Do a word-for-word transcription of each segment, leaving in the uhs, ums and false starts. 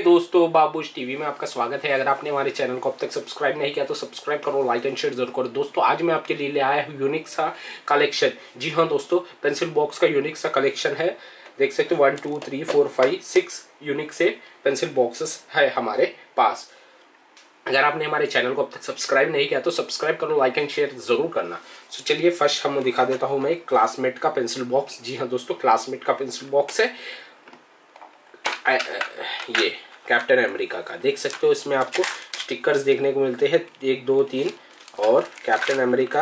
दोस्तों, बाबूश टीवी में आपका स्वागत है। अगर आपने हमारे चैनल को अब तक सब्सक्राइब नहीं किया तो सब्सक्राइब करो, लाइक एंड शेयर जरूर करो। दोस्तों आज मैं आपके लिए ले आया हूँ यूनिक सा कलेक्शन। जी हाँ दोस्तों, पेंसिल बॉक्स का यूनिक सा कलेक्शन है। देख सकते हो one two three four five six unique से पेंसिल बॉक्सेस है हमारे पास। अगर आपने हमारे चैनल को अब तक सब्सक्राइब नहीं किया तो सब्सक्राइब करो, लाइक एंड शेयर जरूर करना। तो चलिए फर्स्ट हम दिखा देता हूँ मैं क्लासमेट का पेंसिल बॉक्स। जी हाँ दोस्तों, क्लासमेट का पेंसिल बॉक्स है ये कैप्टन अमेरिका का। देख सकते हो इसमें आपको स्टिकर्स देखने को मिलते हैं, एक दो तीन, और कैप्टन अमेरिका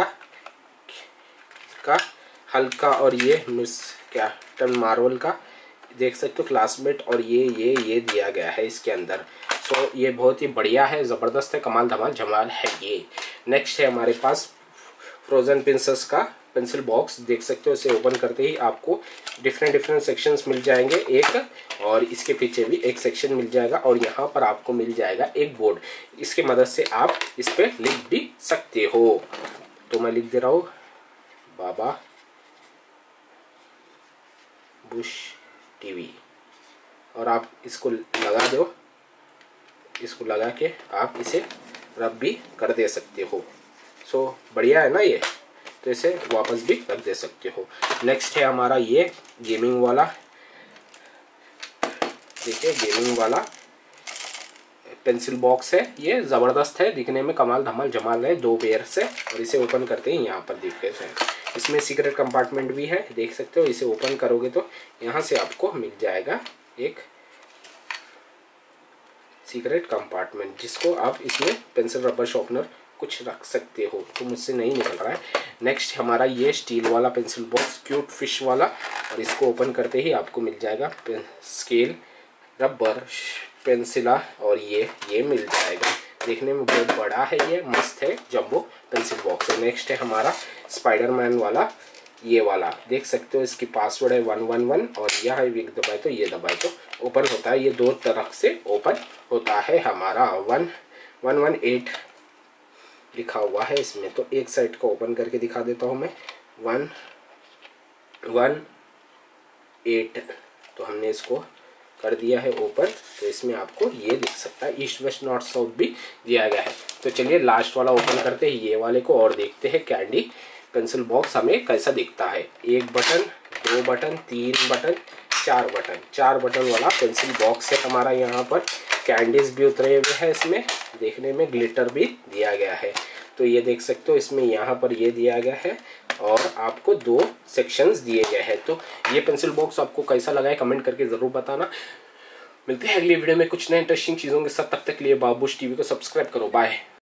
का हल्का, और ये मिस कैप्टन मार्वल का देख सकते हो क्लासमेट, और ये ये ये दिया गया है इसके अंदर। सो ये बहुत ही बढ़िया है, ज़बरदस्त है, कमाल धमाल जमाल है ये। नेक्स्ट है हमारे पास फ्रोजन प्रिंसेस का पेंसिल बॉक्स। देख सकते हो इसे ओपन करते ही आपको डिफरेंट डिफरेंट सेक्शंस मिल जाएंगे एक, और इसके पीछे भी एक सेक्शन मिल जाएगा, और यहाँ पर आपको मिल जाएगा एक बोर्ड। इसके मदद से आप इस पे लिख भी सकते हो। तो मैं लिख दे रहा हूँ बाबा बुश टीवी, और आप इसको लगा दो। इसको लगा के आप इसे रब भी कर दे सकते हो। सो बढ़िया है ना ये, तो इसे वापस भी रख दे सकते हो। नेक्स्ट है हमारा ये गेमिंग वाला, देखिए गेमिंग वाला पेंसिल बॉक्स है। ये ज़बरदस्त है, दिखने में कमाल धमाल जमाल है, दो पेयर से। और इसे ओपन करते हैं यहाँ पर देखते हैं, इसमें सीक्रेट कंपार्टमेंट भी है। देख सकते हो इसे ओपन करोगे तो यहाँ से आपको मिल जाएगा एक सीक्रेट कंपार्टमेंट, जिसको आप इसमें पेंसिल रबर शार्पनर कुछ रख सकते हो। तो मुझसे नहीं निकल रहा है। नेक्स्ट हमारा ये स्टील वाला पेंसिल बॉक्स, क्यूट फिश वाला, और इसको ओपन करते ही आपको मिल जाएगा स्केल, रबर, पेंसिला, और ये ये मिल जाएगा। देखने में बहुत बड़ा है, ये मस्त है, जंबो पेंसिल बॉक्स है। नेक्स्ट है हमारा स्पाइडरमैन वाला, ये वाला देख सकते हो, इसकी पासवर्ड है वन वन वन, और यह है एक दबाए तो ये दबाए तो ओपन होता है। ये दो तरफ से ओपन होता है हमारा। वन वन वन एट लिखा हुआ है इसमें, तो एक साइड को ओपन करके दिखा देता हूँ मैं। वन वन एट, तो हमने इसको कर दिया है ओपन। तो इसमें आपको ये दिख सकता है, ईस्ट वेस्ट नॉर्थ साउथ भी दिया गया है। तो चलिए लास्ट वाला ओपन करते हैं, ये वाले को, और देखते हैं कैंडी पेंसिल बॉक्स हमें कैसा दिखता है। एक बटन, दो बटन, तीन बटन, चार बटन, चार बटन वाला पेंसिल बॉक्स है हमारा। यहाँ पर कैंडीज भी उतरे हुए हैं इसमें, देखने में ग्लिटर भी दिया गया है। तो ये देख सकते हो इसमें यहाँ पर ये दिया गया है, और आपको दो सेक्शंस दिए गए हैं। तो ये पेंसिल बॉक्स आपको कैसा लगा है कमेंट करके ज़रूर बताना। मिलते हैं अगली वीडियो में कुछ नए इंटरेस्टिंग चीज़ों के साथ, तब तक के लिए बाबूश टीवी को सब्सक्राइब करो। बाय।